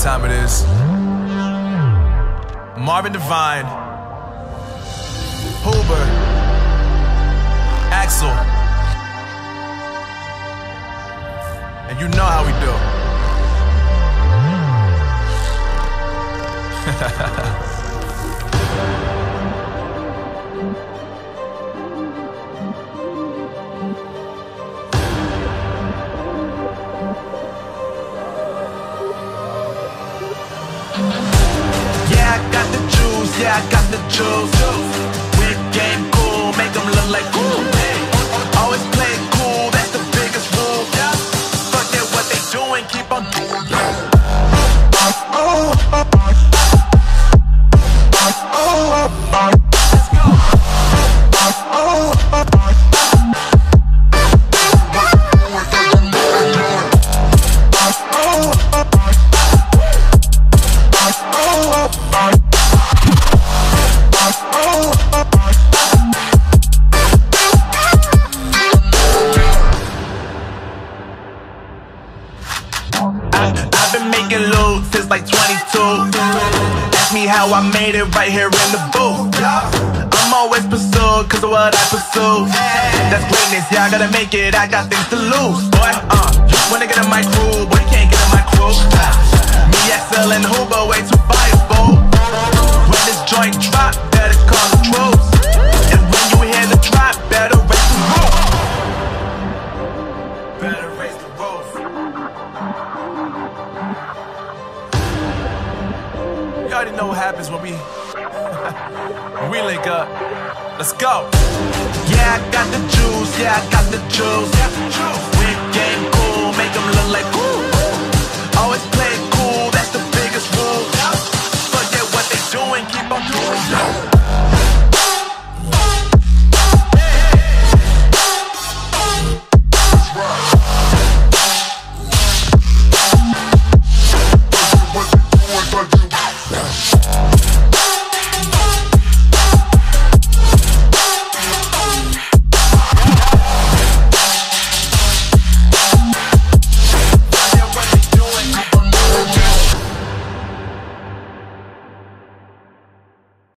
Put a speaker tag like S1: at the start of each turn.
S1: time it is. Marvin Divine, Hoober, Axol, and you know how we do.
S2: Yeah, I got the juice, yeah, I got the juice. Whip game cool, make them look like cool. Always play it cool, that's the biggest rule. Fuck it, what they doing, keep on doing. I've been making loot since like 22. Ask me how I made it right here in the booth. I'm always pursued cause of what I pursue. That's greatness, yeah, I gotta make it, I got things to lose. Boy, wanna get in my crew, boy, you can't get in my crew. Me, Axol, and Hoober, way too fireable. When this joint drop, better call the troops. And when you hear the drop, better raise the roof. Better raise the roof.
S1: You already know what happens when we link up. Let's go.
S2: Yeah, I got the juice, yeah, I got the juice. Whip game cool, make them look like cool. Always play